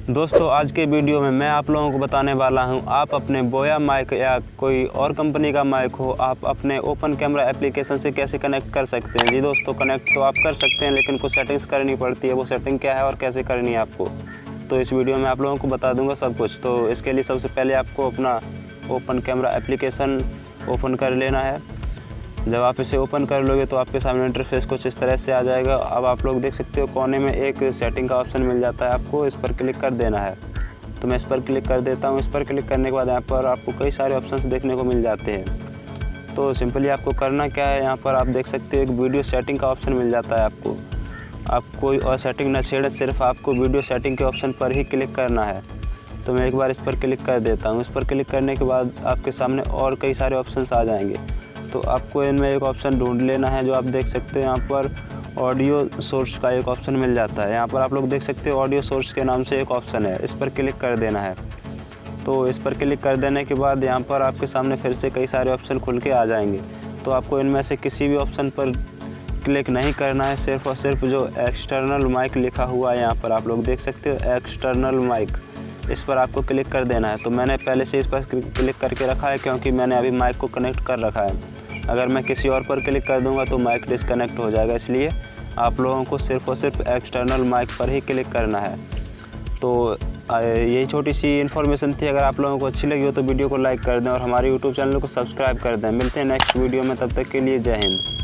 दोस्तों आज के वीडियो में मैं आप लोगों को बताने वाला हूं, आप अपने बोया माइक या कोई और कंपनी का माइक हो, आप अपने ओपन कैमरा एप्लीकेशन से कैसे कनेक्ट कर सकते हैं। जी दोस्तों, कनेक्ट तो आप कर सकते हैं, लेकिन कुछ सेटिंग्स करनी पड़ती है। वो सेटिंग क्या है और कैसे करनी है आपको, तो इस वीडियो में आप लोगों को बता दूंगा सब कुछ। तो इसके लिए सबसे पहले आपको अपना ओपन कैमरा एप्लीकेशन ओपन कर लेना है। जब आप इसे ओपन कर लोगे तो आपके सामने इंटरफेस कुछ इस तरह से आ जाएगा। अब आप लोग देख सकते हो कोने में एक सेटिंग का ऑप्शन मिल जाता है, आपको इस पर क्लिक कर देना है। तो मैं इस पर क्लिक कर देता हूँ। इस पर क्लिक करने के बाद यहाँ पर आपको कई सारे ऑप्शंस देखने को मिल जाते हैं। तो सिंपली आपको करना क्या है, यहाँ पर आप देख सकते हो एक वीडियो सेटिंग का ऑप्शन मिल जाता है आपको। आप कोई और सेटिंग न छेड़े, सिर्फ आपको वीडियो सेटिंग के ऑप्शन पर ही क्लिक करना है। तो मैं एक बार इस पर क्लिक कर देता हूँ। इस पर क्लिक करने के बाद आपके सामने और कई सारे ऑप्शंस आ जाएंगे। तो आपको इनमें एक ऑप्शन ढूंढ लेना है, जो आप देख सकते हैं यहाँ पर ऑडियो सोर्स का एक ऑप्शन मिल जाता है। यहाँ पर आप लोग देख सकते हो ऑडियो सोर्स के नाम से एक ऑप्शन है, इस पर क्लिक कर देना है। तो इस पर क्लिक कर देने के बाद यहाँ पर आपके सामने फिर से कई सारे ऑप्शन खुल के आ जाएंगे। तो आपको इनमें से किसी भी ऑप्शन पर क्लिक नहीं करना है, सिर्फ और सिर्फ जो एक्सटर्नल माइक लिखा हुआ है यहाँ पर आप लोग देख सकते हो एक्सटर्नल माइक, इस पर आपको क्लिक कर देना है। तो मैंने पहले से इस पर क्लिक करके रखा है, क्योंकि मैंने अभी माइक को कनेक्ट कर रखा है। अगर मैं किसी और पर क्लिक कर दूंगा तो माइक डिस्कनेक्ट हो जाएगा, इसलिए आप लोगों को सिर्फ और सिर्फ एक्सटर्नल माइक पर ही क्लिक करना है। तो यही छोटी सी इन्फॉर्मेशन थी। अगर आप लोगों को अच्छी लगी हो तो वीडियो को लाइक कर दें और हमारे यूट्यूब चैनल को सब्सक्राइब कर दें। मिलते हैं नेक्स्ट वीडियो में, तब तक के लिए जय हिंद।